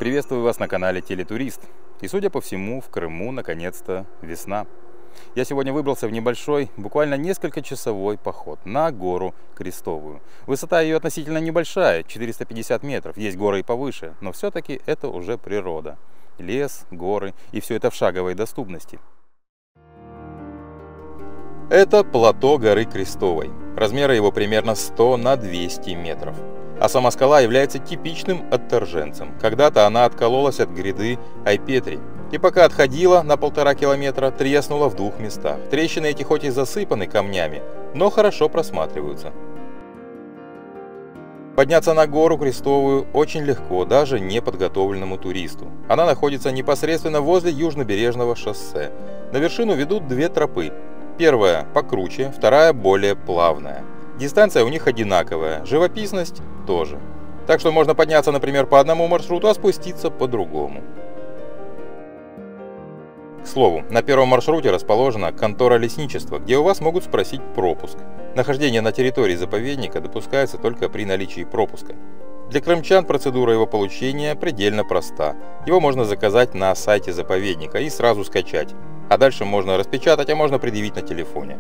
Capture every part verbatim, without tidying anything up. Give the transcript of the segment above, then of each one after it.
Приветствую вас на канале Телетурист. И судя по всему, в Крыму наконец-то весна. Я сегодня выбрался в небольшой, буквально несколько часовой поход на гору Крестовую. Высота ее относительно небольшая, четыреста пятьдесят метров, есть горы и повыше, но все-таки это уже природа. Лес, горы и все это в шаговой доступности. Это плато горы Крестовой. Размеры его примерно сто на двести метров. А сама скала является типичным отторженцем. Когда-то она откололась от гряды Айпетри. И пока отходила на полтора километра, треснула в двух местах. Трещины эти хоть и засыпаны камнями, но хорошо просматриваются. Подняться на гору Крестовую очень легко, даже неподготовленному туристу. Она находится непосредственно возле южнобережного шоссе. На вершину ведут две тропы. Первая покруче, вторая более плавная. Дистанция у них одинаковая, живописность тоже. Так что можно подняться, например, по одному маршруту, а спуститься по другому. К слову, на первом маршруте расположена контора лесничества, где у вас могут спросить пропуск. Нахождение на территории заповедника допускается только при наличии пропуска. Для крымчан процедура его получения предельно проста. Его можно заказать на сайте заповедника и сразу скачать. А дальше можно распечатать, а можно предъявить на телефоне.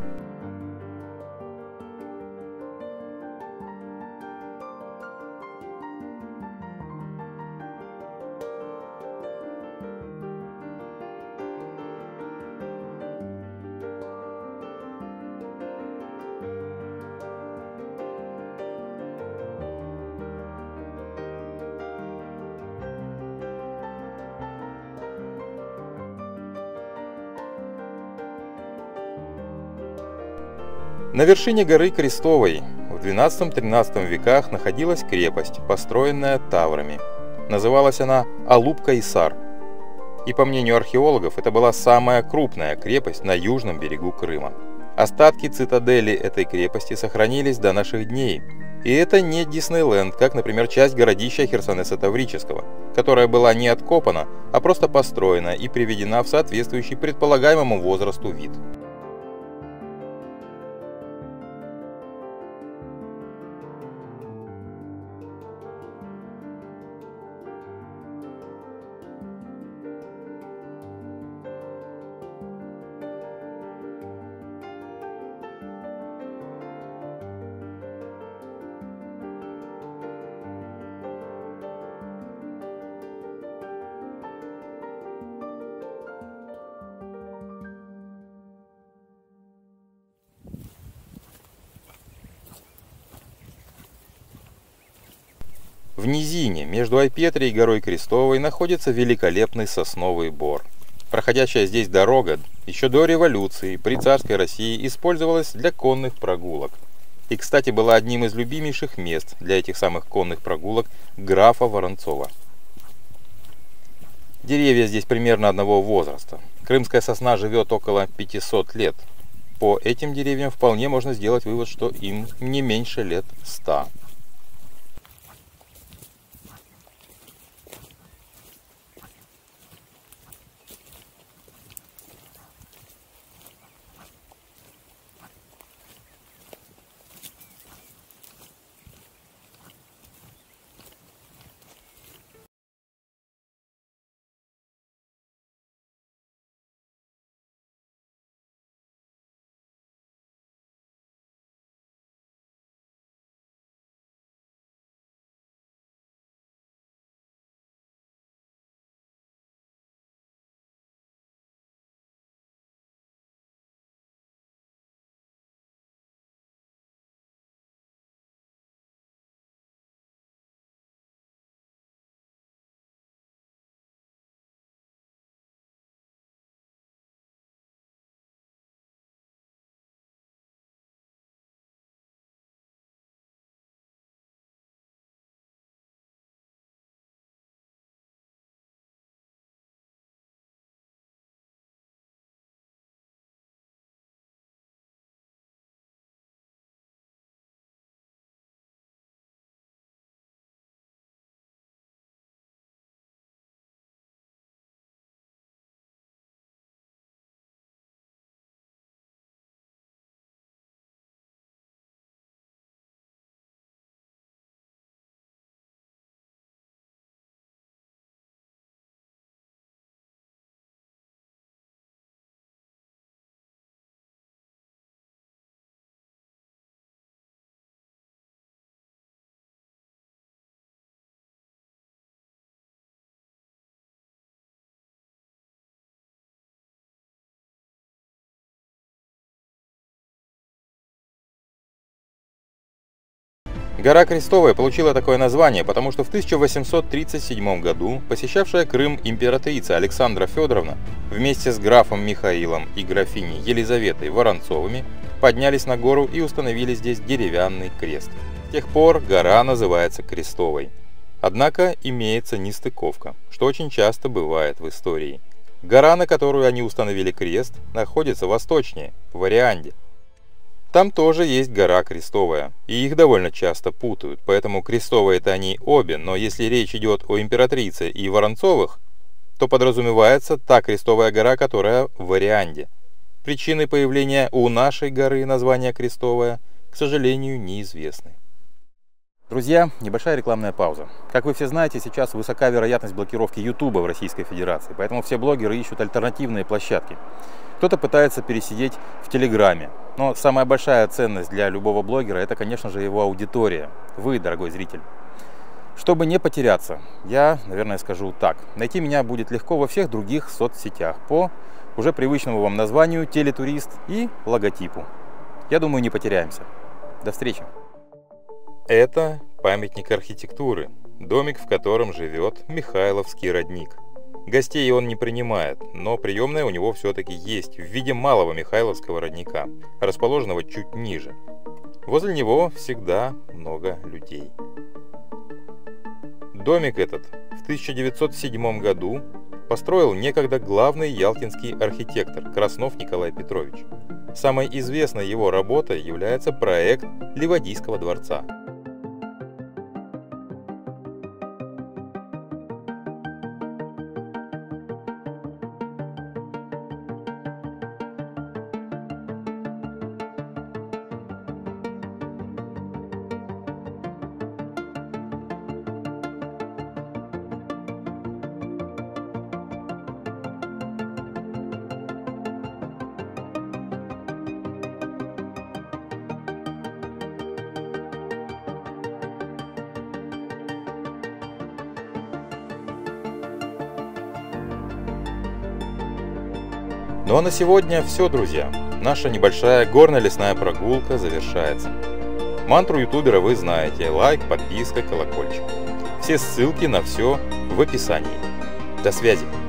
На вершине горы Крестовой в двенадцатом-тринадцатом веках находилась крепость, построенная таврами. Называлась она Алупка-Исар. И по мнению археологов, это была самая крупная крепость на южном берегу Крыма. Остатки цитадели этой крепости сохранились до наших дней. И это не Диснейленд, как, например, часть городища Херсонеса Таврического, которая была не откопана, а просто построена и приведена в соответствующий предполагаемому возрасту вид. В низине между Айпетри и горой Крестовой находится великолепный сосновый бор. Проходящая здесь дорога еще до революции при царской России использовалась для конных прогулок. И, кстати, была одним из любимейших мест для этих самых конных прогулок графа Воронцова. Деревья здесь примерно одного возраста. Крымская сосна живет около пятисот лет. По этим деревьям вполне можно сделать вывод, что им не меньше лет ста. Гора Крестовая получила такое название, потому что в тысяча восемьсот тридцать седьмом году посещавшая Крым императрица Александра Федоровна вместе с графом Михаилом и графиней Елизаветой Воронцовыми поднялись на гору и установили здесь деревянный крест. С тех пор гора называется Крестовой. Однако имеется нестыковка, что очень часто бывает в истории. Гора, на которую они установили крест, находится восточнее, в Арианде. Там тоже есть гора Крестовая, и их довольно часто путают, поэтому крестовые-то они обе, но если речь идет о императрице и Воронцовых, то подразумевается та Крестовая гора, которая в Арианде. Причины появления у нашей горы названия Крестовая, к сожалению, неизвестны. Друзья, небольшая рекламная пауза. Как вы все знаете, сейчас высока вероятность блокировки YouTube в Российской Федерации, поэтому все блогеры ищут альтернативные площадки. Кто-то пытается пересидеть в Телеграме, но самая большая ценность для любого блогера — это, конечно же, его аудитория, вы, дорогой зритель. Чтобы не потеряться, я, наверное, скажу так. Найти меня будет легко во всех других соцсетях по уже привычному вам названию «Телетурист» и логотипу. Я думаю, не потеряемся. До встречи! Это памятник архитектуры, домик, в котором живет Михайловский родник. Гостей он не принимает, но приемная у него все-таки есть в виде малого Михайловского родника, расположенного чуть ниже. Возле него всегда много людей. Домик этот в тысяча девятьсот седьмом году построил некогда главный ялтинский архитектор Краснов Николай Петрович. Самой известной его работой является проект Ливадийского дворца. Ну а на сегодня все, друзья. Наша небольшая горно-лесная прогулка завершается. Мантру ютубера вы знаете: лайк, подписка, колокольчик. Все ссылки на все в описании. До связи!